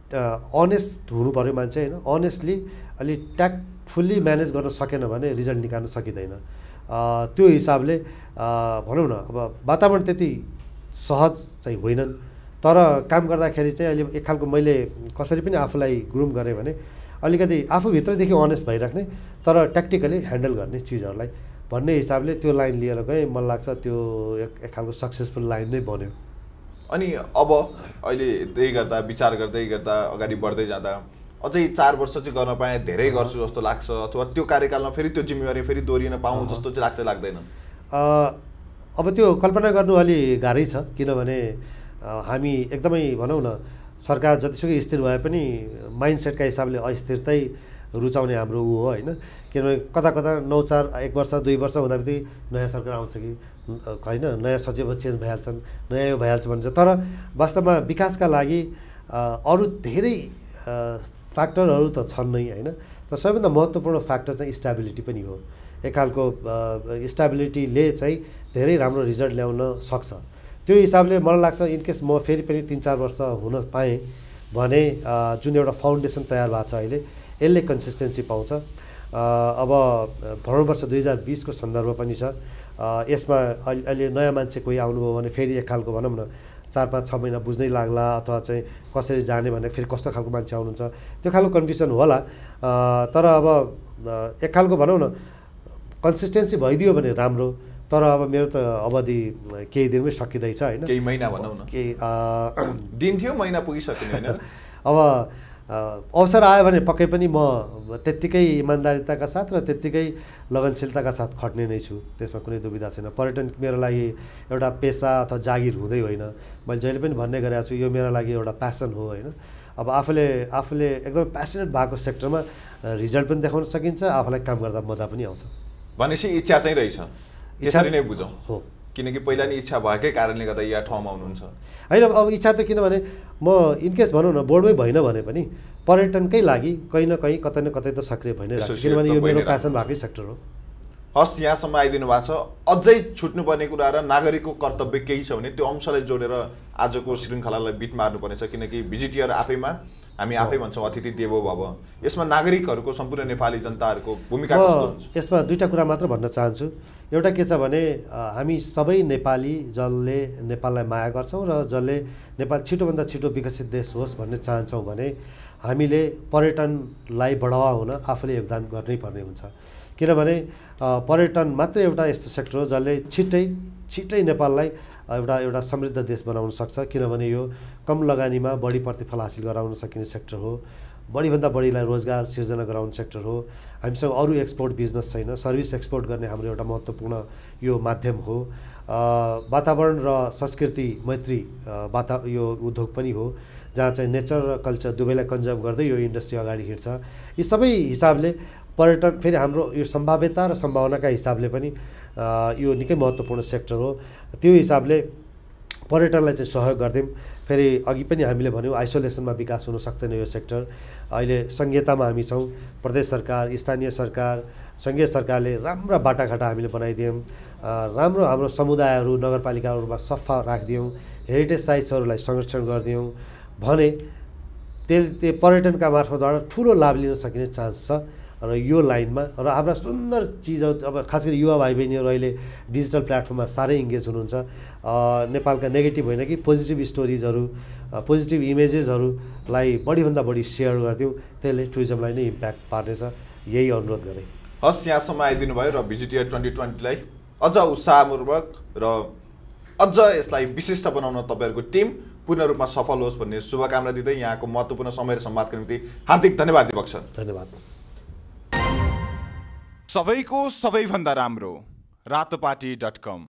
[SPEAKER 2] अनेस्ट हुनु पऱ्यो मान्छे होइन, अनेस्टली अलिक ट्याक्टफुल्ली म्यानेज गर्न सकेन भने रिजल्ट निकाल्न सकिँदैन। त्यो हिसाबले भनौँ न अब वातावरण त्यति सहज चाहिँ होइनन्, तर काम गर्दाखेरि चाहिँ अहिले एक खालको मैले कसरी पनि आफूलाई ग्रुम गरेँ भने अलिकति आफूभित्रैदेखि अनेस्ट भइराख्ने तर ट्याक्टिकली ह्यान्डल गर्ने चिजहरूलाई भन्ने हिसाबले त्यो लाइन लिएर गएँ। मलाई लाग्छ त्यो एक एक खालको सक्सेसफुल लाइन नै बन्यो।
[SPEAKER 1] अनि अब अहिले त्यही गर्दा विचार गर्दै गर्दा अगाडि बढ्दै जाँदा अझै चार वर्ष चाहिँ गर्न पाएँ धेरै गर्छु जस्तो लाग्छ, अथवा त्यो कार्यकालमा फेरि त्यो जिम्मेवारी फेरि दोहोरिन पाऊँ जस्तो चाहिँ लाग्छ लाग्दैन?
[SPEAKER 2] अब त्यो कल्पना गर्नु अलि गाह्रै छ, किनभने हामी एकदमै भनौँ न सरकार जतिसुकै स्थिर भए पनि माइन्डसेटका हिसाबले अस्थिरतै रुचाउने हाम्रो ऊ हो होइन। किनभने कता कता नौ चार एक वर्ष दुई वर्ष हुँदा बित्तिकै नयाँ सरकार आउँछ कि होइन, नयाँ सचिव चेन्ज भइहाल्छन्, नयाँ यो भइहाल्छ भन्छ। तर वास्तवमा विकासका लागि अरू धेरै फ्याक्टरहरू त छन् नै होइन। तर सबैभन्दा महत्त्वपूर्ण फ्याक्टर चाहिँ स्टेबिलिटी पनि हो। एक खालको स्टेबिलिटीले चाहिँ धेरै राम्रो रिजल्ट ल्याउन सक्छ। त्यो हिसाबले मलाई लाग्छ इनकेस म फेरि पनि तिन चार वर्ष हुन पाएँ भने जुन एउटा फाउन्डेसन तयार भएको छ अहिले, यसले कन्सिस्टेन्सी पाउँछ। अब भनौँ वर्ष दुई हजार बिसको सन्दर्भ पनि छ। यसमा अहिले अहिले नयाँ मान्छे कोही आउनुभयो भने फेरि एक खालको भनौँ न चार पाँच छ महिना बुझ्नै लाग्ला, अथवा चाहिँ कसरी जाने भने फेरि कस्तो खालको मान्छे आउनुहुन्छ, त्यो खालको कन्फ्युजन होला। तर अब एक खालको भनौँ न कन्सिस्टेन्सी भइदियो भने राम्रो। तर अब मेरो त अवधि केही दिनमै सकिँदैछ होइन,
[SPEAKER 1] केही महिना भनौँ न,
[SPEAKER 2] केही
[SPEAKER 1] दिन थियो महिना पुगिसक्यो होइन।
[SPEAKER 2] अब अवसर आयो भने पक्कै पनि म त्यत्तिकै इमान्दारिताका साथ र त्यत्तिकै लगनशीलताका साथ खट्ने नै छु, त्यसमा कुनै दुविधा छैन। पर्यटन मेरो लागि एउटा पेसा अथवा जागिर हुँदै होइन, मैले जहिले पनि भन्ने गरेको छु यो मेरो लागि एउटा प्यासन हो होइन। अब आफूले आफूले एकदम प्यासनेट भएको सेक्टरमा रिजल्ट पनि देखाउन सकिन्छ, आफूलाई काम गर्दा मजा पनि आउँछ।
[SPEAKER 1] भनेपछि इच्छा चाहिँ रहेछ, त्यसरी नै बुझौँ
[SPEAKER 2] हो,
[SPEAKER 1] किनकि पहिला नि इच्छा भएकै कारणले गर्दा यहाँ ठाउँमा हुनुहुन्छ
[SPEAKER 2] होइन। अब इच्छा त किनभने म इनकेस भनौँ न बोर्डमै भएन भने पनि पर्यटनकै लागि कहीँ न कहीँ कतै न कतै त सक्रिय भइ नै रहेको छु, किनभने यो मेरो प्यासन भएकै सेक्टर हो।
[SPEAKER 1] हस्, यहाँसम्म आइदिनु भएको छ। अझै छुट्नुपर्ने कुरा र नागरिकको कर्तव्य केही छ भने त्यो अंशलाई जोडेर आजको श्रृङ्खलालाई बिट मार्नुपर्नेछ, किनकि भिजिटियर आफैमा हामी आफै भन्छौँ अतिथि देवो भव। यसमा नागरिकहरूको सम्पूर्ण नेपाली जनताहरूको भूमिका कस्तो हुन्छ?
[SPEAKER 2] यसमा दुईवटा कुरा मात्र भन्न चाहन्छु। एउटा के छ भने हामी सबै नेपाली जसले नेपाललाई माया गर्छौँ र जसले नेपाल छिटोभन्दा छिटो विकसित देश होस् भन्ने चाहन्छौँ भने हामीले पर्यटनलाई बढावा हुन आफूले योगदान गर्नै पर्ने हुन्छ। किनभने पर्यटन मात्रै एउटा यस्तो सेक्टर हो जसले छिट्टै छिट्टै नेपाललाई एउटा एउटा समृद्ध देश बनाउन सक्छ। किनभने यो कम लगानीमा बढी प्रतिफल हासिल गराउन सकिने सेक्टर हो, बढीभन्दा बढीलाई रोजगार सिर्जना गराउने सेक्टर हो। हामीसँग अरू एक्सपोर्ट बिजनेस छैन, सर्भिस एक्सपोर्ट गर्ने हाम्रो एउटा महत्त्वपूर्ण यो माध्यम हो। वातावरण र संस्कृति मैत्री वाता यो उद्योग पनि हो, जहाँ चाहिँ नेचर र कल्चर दुवैलाई कन्जर्भ गर्दै यो इन्डस्ट्री अगाडि हिँड्छ। यी सबै हिसाबले पर्यटन फेरि हाम्रो यो सम्भाव्यता र सम्भावनाका हिसाबले पनि यो निकै महत्त्वपूर्ण सेक्टर हो। त्यो हिसाबले पर्यटनलाई चाहिँ सहयोग गर्दैम। फेरि अघि पनि हामीले भन्यौँ आइसोलेसनमा विकास हुन सक्दैन यो सेक्टर। अहिले सङ्घीयतामा हामी छौँ, प्रदेश सरकार, स्थानीय सरकार, सङ्घीय सरकारले राम्रा बाटाघाटा हामीले बनाइदियौँ, राम्रो हाम्रो समुदायहरू नगरपालिकाहरूमा सफा राखिदियौँ, हेरिटेज साइट्सहरूलाई संरक्षण गरिदियौँ भने त्यसले त्यो पर्यटनका मार्फतबाट ठुलो लाभ लिन सकिने चान्स छ। र यो लाइनमा र हाम्रा सुन्दर चिजहरू अब खास गरी युवा भाइ बहिनीहरू अहिले डिजिटल प्लेटफर्ममा साह्रै इङ्गेज हुनुहुन्छ। नेपालका नेगेटिभ होइन कि पोजिटिभ स्टोरिजहरू, पोजिटिभ इमेजेसहरूलाई बढीभन्दा बढी सेयर गरिदिउँ, त्यसले टुरिज्मलाई नै इम्प्याक्ट पार्नेछ, यही अनुरोध गरेँ।
[SPEAKER 1] हस्, यहाँसम्म आइदिनु भयो र भिजिटियर ट्वेन्टी ट्वेन्टीलाई अझ उत्साहपूर्वक र अझ यसलाई विशिष्ट बनाउन तपाईँहरूको टिम पूर्ण रूपमा सफल होस् भन्ने शुभकामना दिँदै यहाँको महत्त्वपूर्ण समय र सम्वादको निम्ति हार्दिक धन्यवाद दिपक सर।
[SPEAKER 2] धन्यवाद।
[SPEAKER 1] सबैको सबैभन्दा राम्रो रातोपाटी डट कम।